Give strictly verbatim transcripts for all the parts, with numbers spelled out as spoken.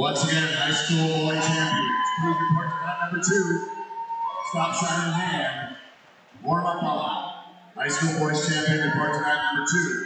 Once again, high school boy champions. Please report to mat number two. Stop sign in hand. Warm up ball. High school boys champion, report to mat number two.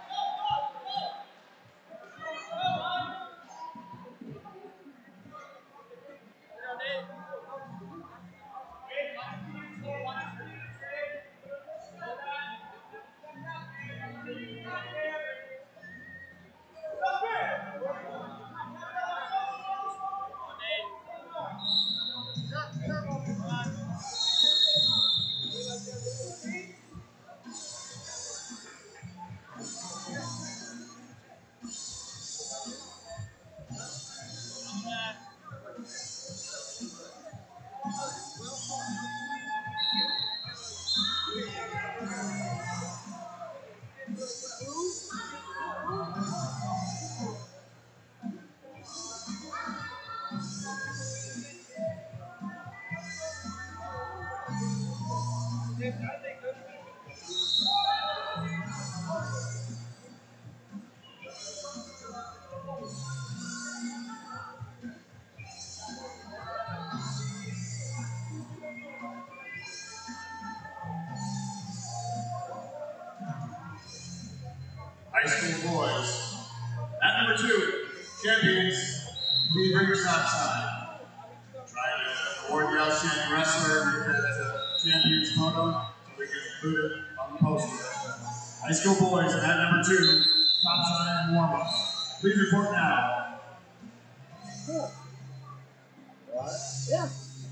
High school boys. At number two, champions, please bring your stop sign. Try to award the outstanding wrestler with that uh, champion's photo so we can include it on the poster. High school boys, at number two, stop sign and warm up. Please report now. Cool. What? Yeah.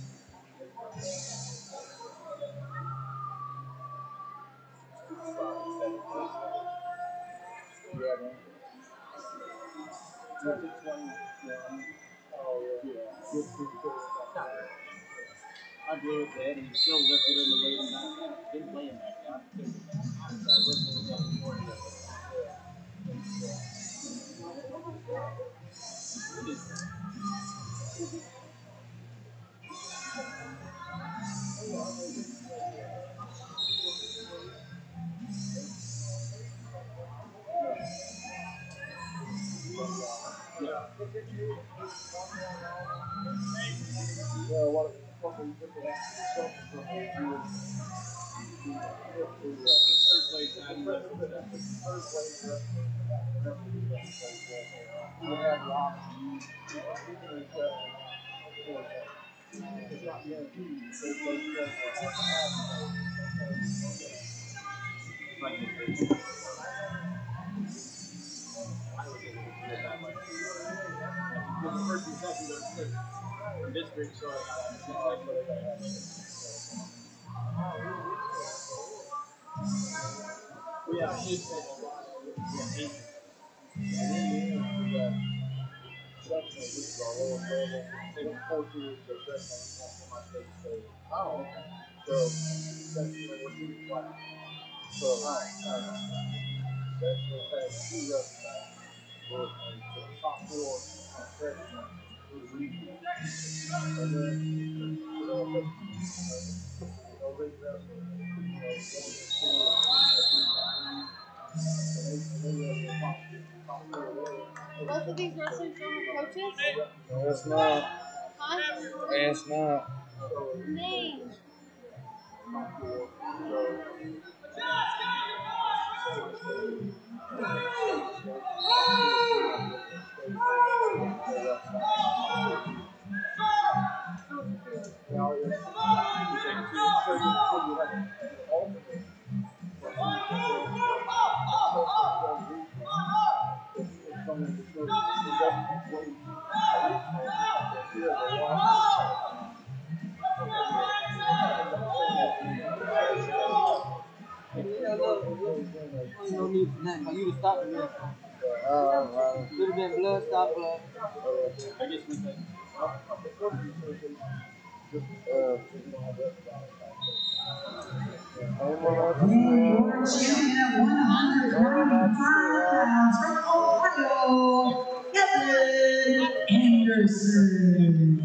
I blew it dead and he still lifted it and laid him back. Didn't lay him back down. I lifted him down before he got yeah. Well, what a fucking different stuff from the third place and the third place. You have the option. It's not guaranteed. Third place like the first and second are district, so it's like what they have. We have eight sets. We have eight. And then we have section, which is our lowest level. They don't force you to the section for my state state. Oh, okay. So, section will be flat. So, uh, section has two reps back. Or the top four on section is regional. And then, you know, no big reps, you know, going to Both of these wrestlers don't have coaches? no, it's not. Huh? It's not. Names. No need for nothing. You just stop me. Uh, Could have been blood, stop blood. I guess we can. Your champion at one hundred ninety-five pounds from Ohio, Kevin Anderson.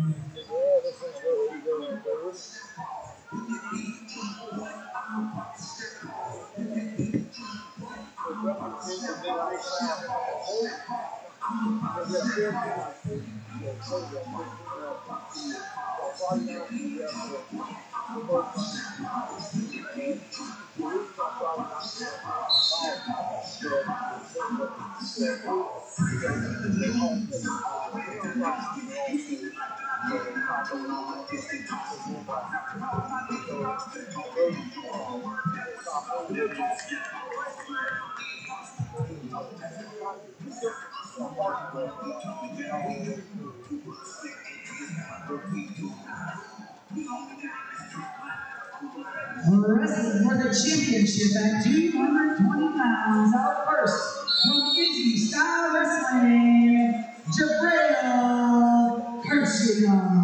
that say that this female comes to you. So Friday night we wrestle the first round. And the reason on Friday night we don't have a call that the team that, that loses, they, they home state. Uh, we on Friday night they home state. So they pop up on that to win by half a point. So they, uh, they pop over with it. So party, but uh, y'all always do. Wrestling for the championship at two hundred twenty pounds. Out first, from Izzy Style Wrestling, Jabril Kershon.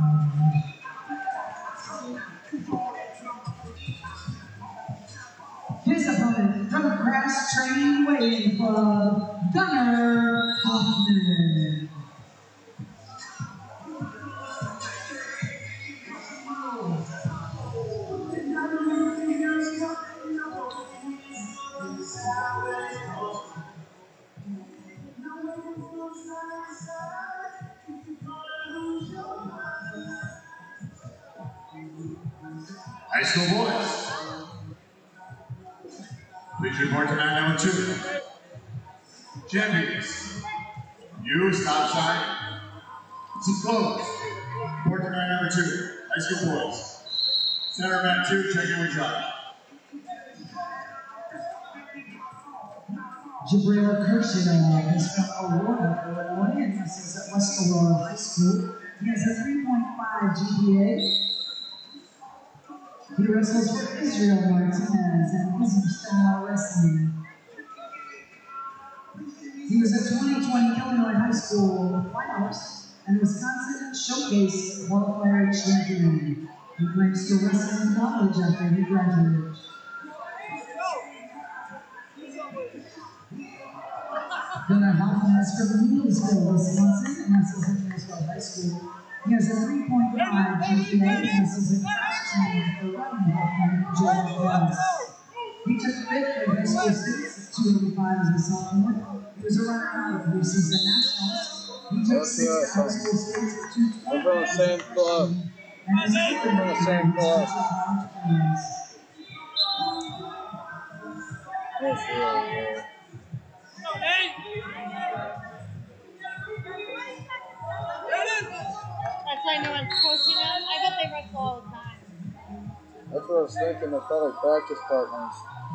His opponent from Grass Train Weighing Club, Gunnar Hoffman. High school boys. Please report to mat number two. Champions. You, stop sign. It's closed. Report to mat number two. High school boys. Center mat two, check in with Josh. Jabril Kershon is from Aurora, Illinois, and wrestles at West Aurora High School. He has a three point five G P A. He wrestles for Israel Martinez and Izzy Style Wrestling. He was a twenty twenty Illinois High School finalist and Wisconsin Showcase qualifier champion. He plans to wrestle in college after he graduates. Gunnar Hoffman is from Neillsville, Wisconsin, and wrestles at Neillsville High School. He has a three point five G P A and wrestles in class team for Ryan Hoffman, Joe Cross. He took fifth in high school states at two eighty-five as a sophomore. He was a runner-up at preseason nationals. He took sixth at high school states at two twenty. We're from the same club. And was third We're from the same club. That's real, man. That's why no one's coaching them. I bet they wrestle all the time. That's what I was thinking. They're probably practice partners.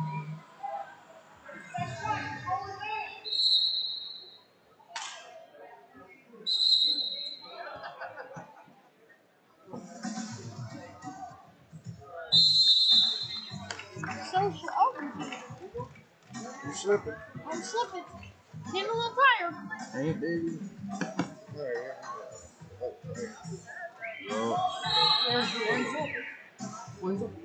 So oh, You're slipping. I'm slipping. Getting a little tired. Ain't baby. There, yeah. Oh, there. Oh. Where's Wenzel? Wenzel?